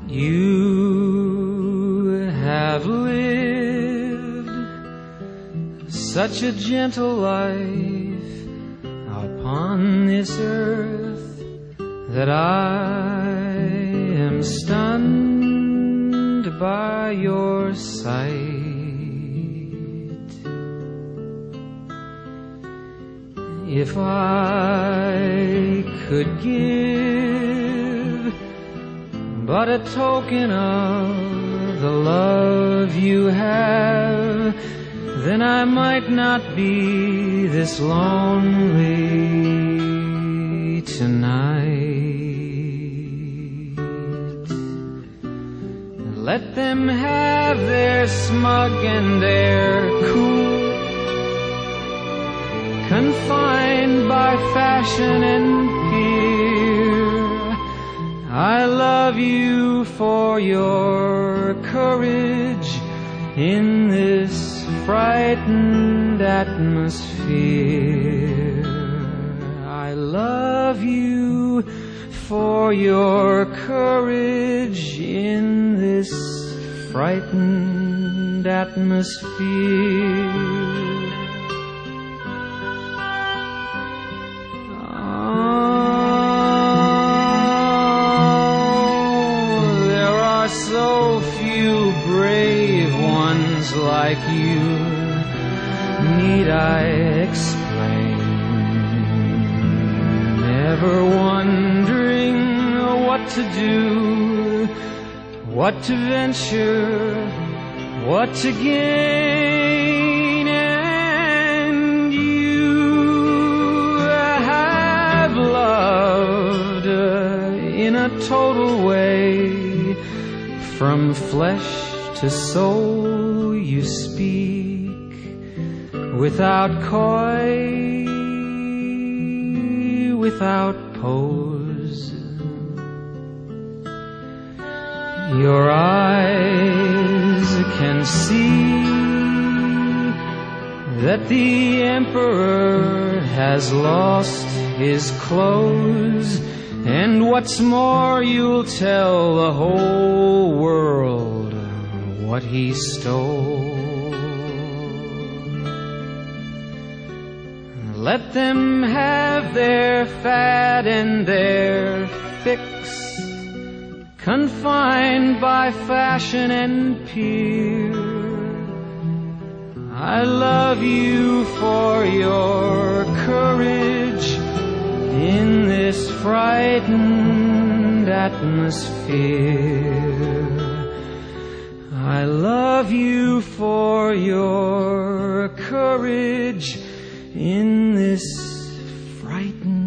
You have lived such a gentle life upon this earth that I am stunned by your sight. If I could give but a token of the love you have, then I might not be this lonely tonight. Let them have their smug and their cool, confined by fashion and fear. I love you for your courage in this frightened atmosphere. I love you for your courage in this frightened atmosphere. So few brave ones like you, need I explain? Never wondering what to do, what to venture, what to gain. And you have loved in a total way. From flesh to soul you speak, without coy, without pose. Your eyes can see that the emperor has lost his clothes, and what's more, you'll tell the whole world what he stole. Let them have their fad and their fix, confined by fashion and peer. I love you for your courage in this frightened atmosphere. I love you for your courage in this frightened